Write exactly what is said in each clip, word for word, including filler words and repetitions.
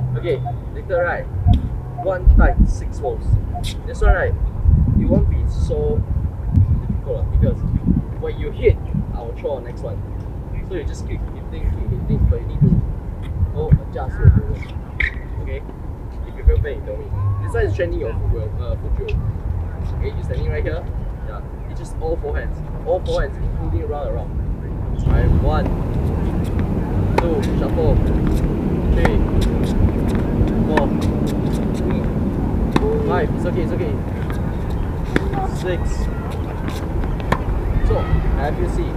Okay, later right, one tight six volts. This one right, it won't be so difficult because when you hit, I will throw on next one. So you just keep hitting, keep hitting, but you need to go adjust your movement. Okay? If you feel pain, you tell me. This one is training your foot, uh, foot drill. Okay, you're standing right here. Yeah, it's just all four hands. All four hands, including round and round. Alright, one, two, shuffle, three, four, five, it's okay, it's okay. Six. So, have you seen?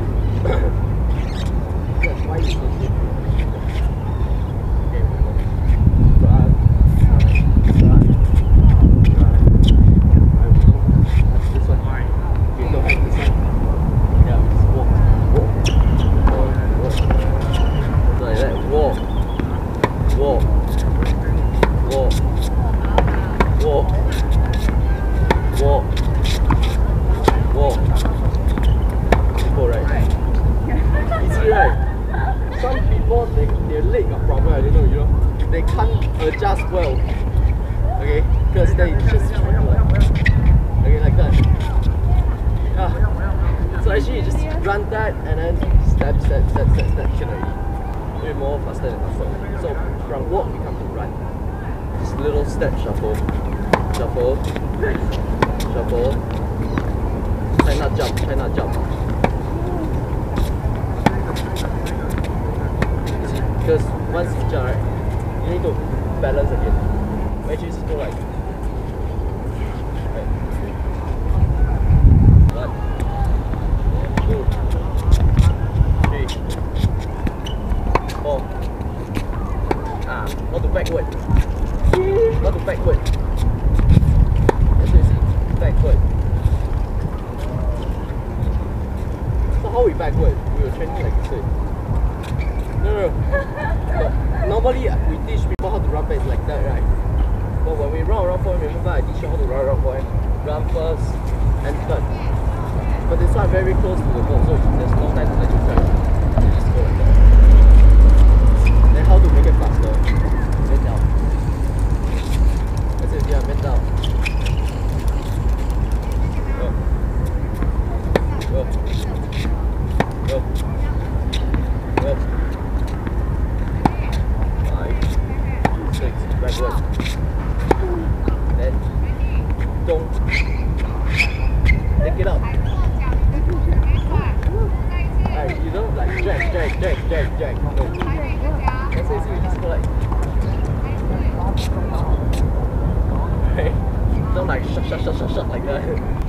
That's why you so shit. Okay, run, run, run, run. That's this one. Okay, don't hit this one. Yeah, just walk, walk, walk, walk. So like that, walk, walk, walk, walk, walk, walk. Simple, right? Easy, right? Some people, they, their leg got problem, I don't know, you know. They can't adjust well. Okay? Because they just okay, like that. Yeah. So actually you just run that and then step, step, step, step, step, can already. Do it more faster and faster. So from walk we come to run. Just little step shuffle. Shuffle. Shuffle. Try not jump, try not jump. Because once you jump, right, you need to balance again. Actually, just go like right. One, two, three, four. Ah, not to backward. Not to backward. That's what you see. Backward. So how we backward? We were training like this way. No, no, no. But normally we teach people how to run fast like that, right? But when we run around forward, remember I teach you how to run around forward. Run first and turn. But this one very close to the ball, so there's no time to let you turn. You just go like that. Then how to make it faster? Bend down. That's it, yeah, bend down. Go. Go. Go. Go. Backward. Then don't take it up. Alright, you don't like drag, drag, drag, drag, drag. No. That's easy, you just go like. Right? Don't like shut, shut, shut, shut, shut like that.